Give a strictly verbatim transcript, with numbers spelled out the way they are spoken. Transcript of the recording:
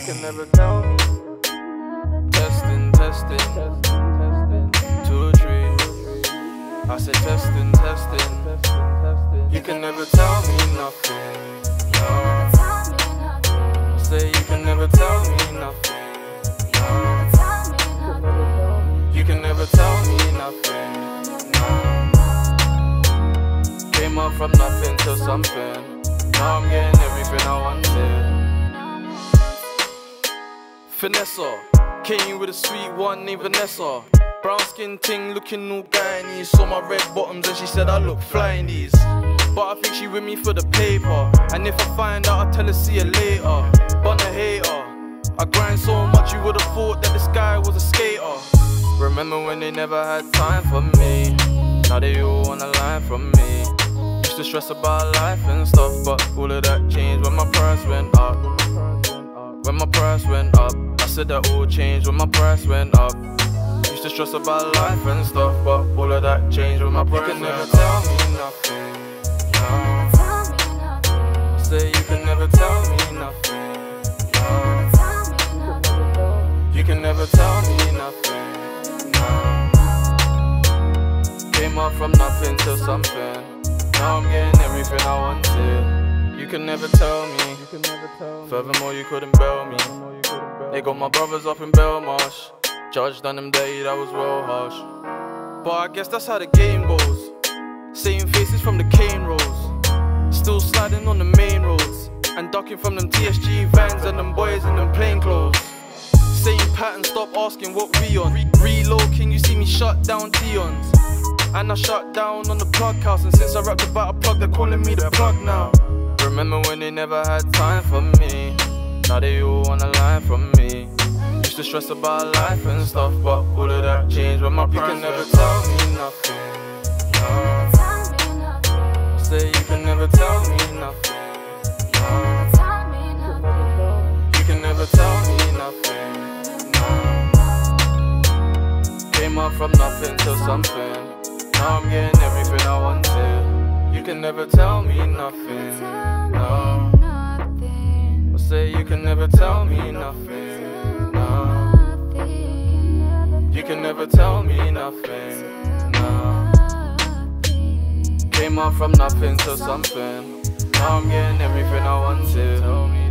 can never tell me. Testing, testing, two, three. I said testing, testing. You can never tell me nothing. No. I say you can never tell me nothing. No. You can never tell me nothing. No. Came up from nothing to something. Now I'm getting everything I wanted. Vanessa came with a sweet one named Vanessa. Brown skin ting looking all gynae. Saw my red bottoms and she said I look fly in these. But I think she with me for the paper. And if I find out, I'll tell her see you later. But a hater, I grind so much you would've thought that this guy was a skater. Remember when they never had time for me? Now they all on the line from me. Used to stress about life and stuff, but all of that changed when my price went up. When my price went up, I said that all changed when my price went up. Used to stress about life and stuff, but all of that changed when my price went up. You can never tell me nothing. No. I say you can never tell me nothing. No. You can never tell me nothing. No. Came up from nothing to something. Now I'm getting everything I wanted. You can never tell me. Furthermore, you couldn't bail me. They got my brothers up in Belmarsh. Judged on them day, that was real harsh. But I guess that's how the game goes. Same faces from the cane rolls. Still sliding on the main roads. And ducking from them T S G vans and them boys in them plain clothes. Same pattern, stop asking what we on. Reload king, you see me shut down Tions. And I shut down on the plug house. And since I rapped about a plug, they're calling me the plug now. Remember when they never had time for me? Now they all on the line from me. Used to stress about life and stuff, but all of that changed when my price. You can never tell me nothing. No. I say you can never tell me nothing. No. You can never tell me nothing. No. Came up from nothing to something. Now I'm getting everything I wanted. You can never tell me nothing. No. I say you can never tell me nothing. No. You can never tell me nothing. No. Came up from nothing to something. Now I'm getting everything I wanted.